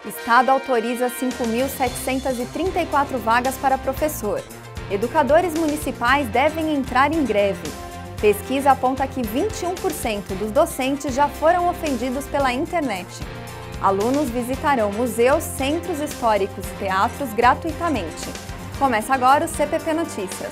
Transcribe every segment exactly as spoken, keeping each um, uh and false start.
Estado autoriza cinco mil setecentas e trinta e quatro vagas para professor. Educadores municipais devem entrar em greve. Pesquisa aponta que vinte e um por cento dos docentes já foram ofendidos pela internet. Alunos visitarão museus, centros históricos e teatros gratuitamente. Começa agora o C P P Notícias.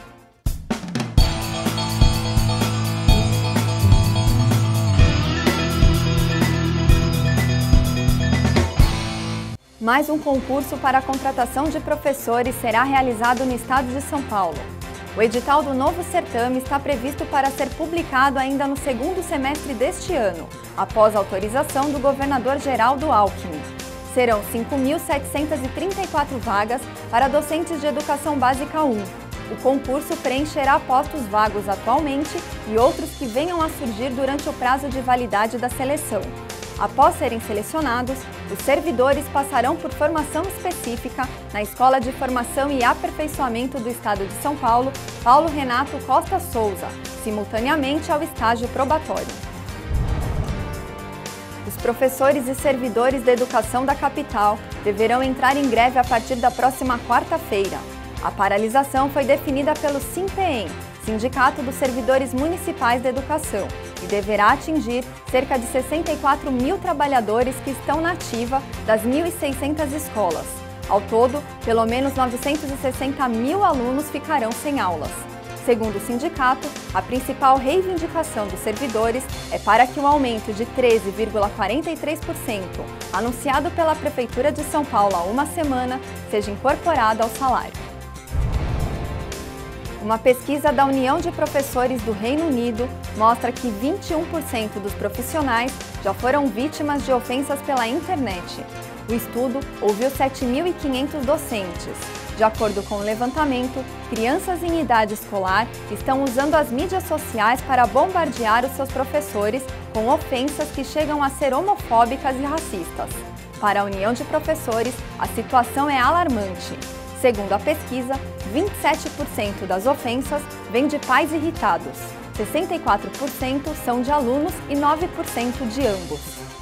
Mais um concurso para a contratação de professores será realizado no estado de São Paulo. O edital do novo certame está previsto para ser publicado ainda no segundo semestre deste ano, após a autorização do governador Geraldo Alckmin. Serão cinco mil setecentas e trinta e quatro vagas para docentes de Educação Básica um. O concurso preencherá postos vagos atualmente e outros que venham a surgir durante o prazo de validade da seleção. Após serem selecionados, os servidores passarão por formação específica na Escola de Formação e Aperfeiçoamento do Estado de São Paulo, Paulo Renato Costa Souza, simultaneamente ao estágio probatório. Os professores e servidores da educação da capital deverão entrar em greve a partir da próxima quarta-feira. A paralisação foi definida pelo SINPEEM, Sindicato dos Servidores Municipais da Educação, e deverá atingir cerca de sessenta e quatro mil trabalhadores que estão na ativa das mil e seiscentas escolas. Ao todo, pelo menos novecentos e sessenta mil alunos ficarão sem aulas. Segundo o sindicato, a principal reivindicação dos servidores é para que o aumento de treze vírgula quarenta e três por cento, anunciado pela Prefeitura de São Paulo há uma semana, seja incorporado ao salário. Uma pesquisa da União de Professores do Reino Unido mostra que vinte e um por cento dos profissionais já foram vítimas de ofensas pela internet. O estudo ouviu sete mil e quinhentos docentes. De acordo com o levantamento, crianças em idade escolar estão usando as mídias sociais para bombardear os seus professores com ofensas que chegam a ser homofóbicas e racistas. Para a União de Professores, a situação é alarmante. Segundo a pesquisa, vinte e sete por cento das ofensas vêm de pais irritados, sessenta e quatro por cento são de alunos e nove por cento de ambos.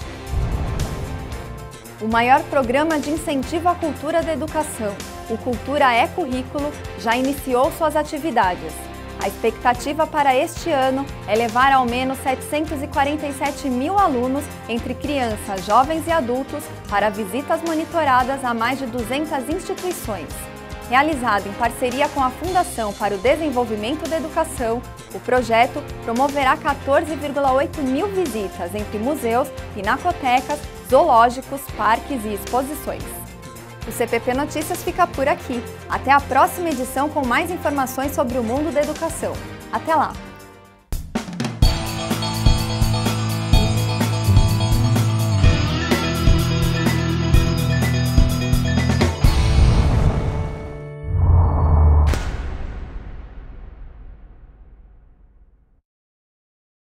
O maior programa de incentivo à cultura da educação, o Cultura é Currículo, já iniciou suas atividades. A expectativa para este ano é levar ao menos setecentos e quarenta e sete mil alunos, entre crianças, jovens e adultos, para visitas monitoradas a mais de duzentas instituições. Realizado em parceria com a Fundação para o Desenvolvimento da Educação, o projeto promoverá quatorze vírgula oito mil visitas entre museus, pinacotecas, zoológicos, parques e exposições. O C P P Notícias fica por aqui. Até a próxima edição com mais informações sobre o mundo da educação. Até lá!